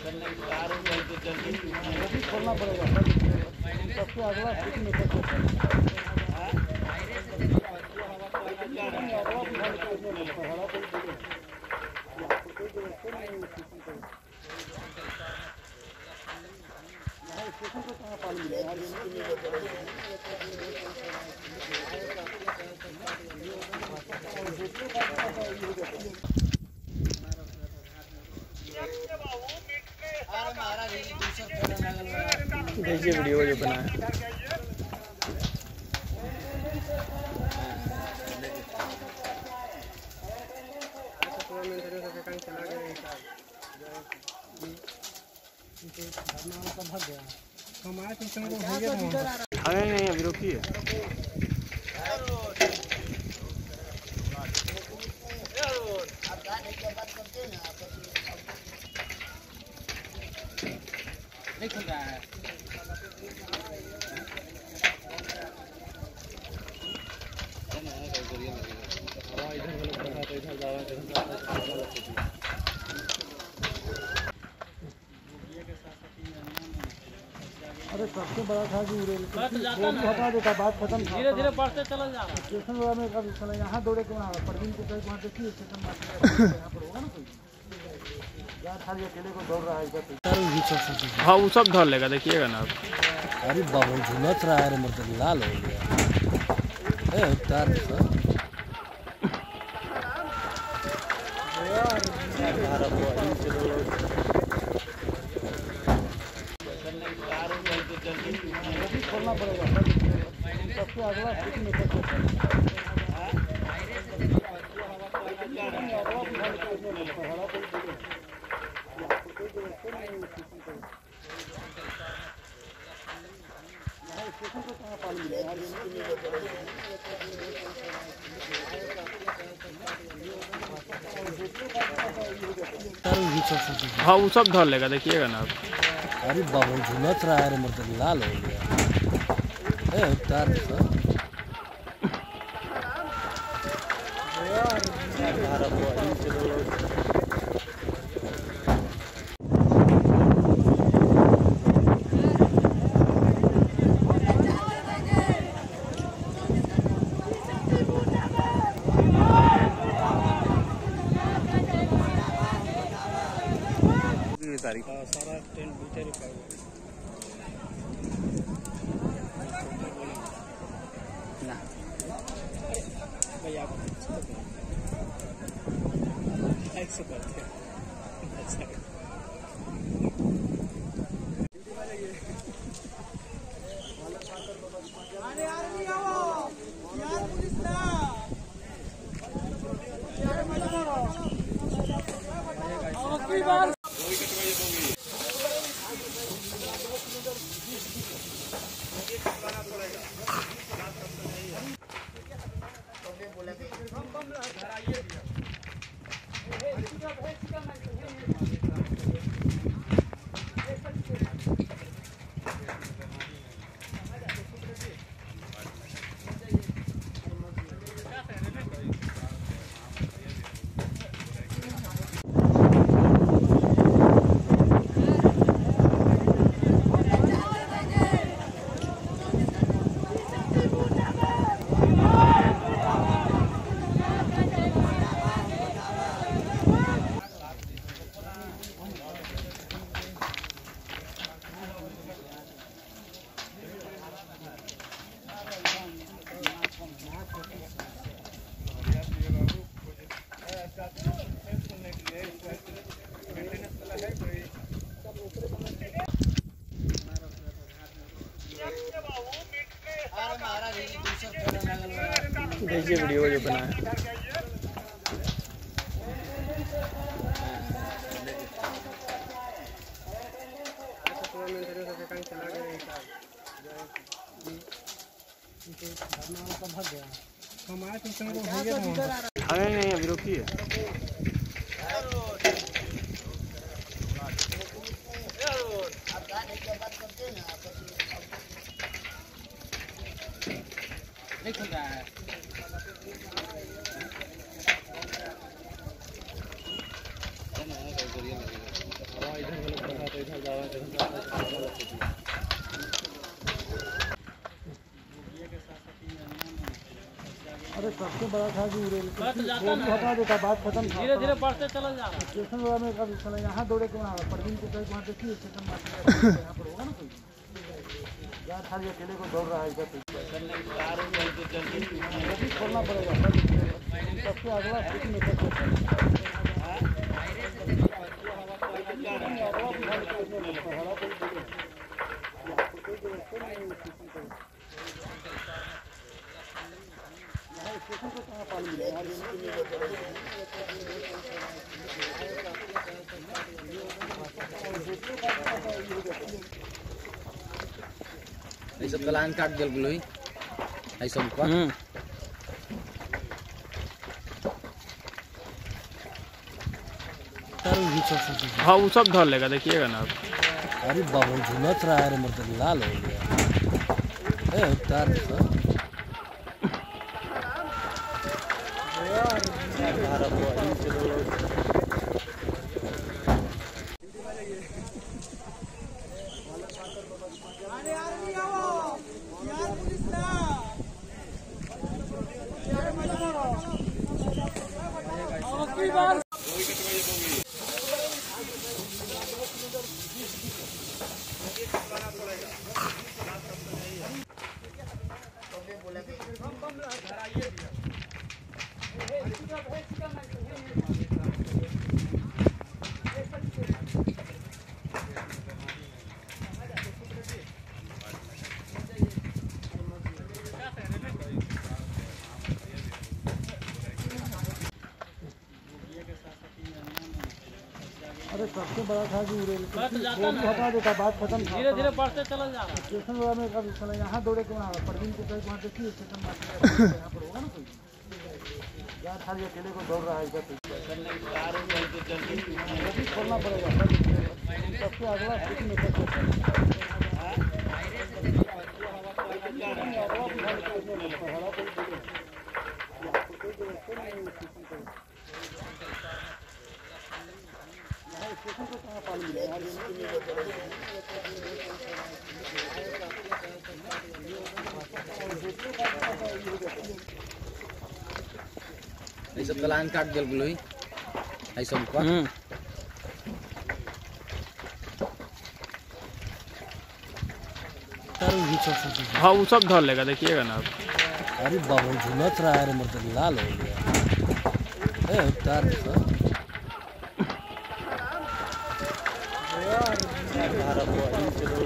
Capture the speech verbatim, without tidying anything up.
खोलना पड़ेगा सबसे अगला स्टेशन को कहाँ पाल मिला देखिए वीडियो जो बनाया अरे नहीं अभी रोकिए नहीं खुल रहा है अरे सबसे बड़ा था कि हटा देता बात खत्म धीरे धीरे बढ़ते चला जा रहा स्टेशन वाला में कभी चला यहाँ दौड़े क्यों ना परवीन को कहीं वहाँ देखिए स्टेशन यहाँ पर होगा ना कोई यार खाली अकेले को दौड़ रहा है इधर। हाँ वो सब धर लेगा देखिएगा ना आप। अरे बाबू झुलत रहा है मतलब लाल हो गया है तार खोलना पड़ेगा सबसे अगला स्टेशन को कहाँ पाल मिला हाँ वो सब धर लेगा देखिएगा ना आप। अरे बाबू झुलत रहा है मतलब लाल हो गया है तार तारीख सारा ट्रेन बीते रुका हुआ ना भाई आप एक सौ करते हैं अच्छा देखिए वीडियो जो बनाया अरे नहीं अभी रोकिए नहीं खुल रहा है इधर अरे सबसे बड़ा था कि रेल वो भी हटा देता, बात खत्म। धीरे धीरे बढ़ते चला जा रहा है। स्टेशन वाला में अब चला यहाँ दौड़े के वहाँ परवीन को कहीं वहाँ देखिए स्टेशन मास्टर यहाँ पर होगा ना कोई यार, खाली अकेले को दौड़ रहा है इधर से। वो भी खोलना पड़ेगा सबसे अगला स्टेशन में ये सब कलान काट दिल गुलोई आई सब का हम्म तारू भी चल सकती है। हाँ वो सब धर लेगा, देखिएगा ना आप। अरे बाबू झुलत रहा है रे मर्द, लाल हो गया। ए तार सर अरे सबसे बड़ा था कि रेल वो भी हटा देता, बात खत्म। धीरे धीरे बढ़ते चला जा रहा है। स्टेशन वाला में अब चला यहाँ दौड़े के वहाँ परवीन को कहीं वहाँ देखिए स्टेशन मास्टर यहाँ पर होगा ना कोई यार, खाली अकेले को दौड़ रहा है इधर से। वो भी खोलना पड़ेगा सबसे अगला स्टेशन में ये सब कलान काट दिल गुलोई आई सब का हम्म तारू भी चल सकती है। हाँ वो सब धर लेगा, देखिएगा ना आप। अरे बाबू झुलत रहा है रे मर्द, लाल हो गया। ए तार सर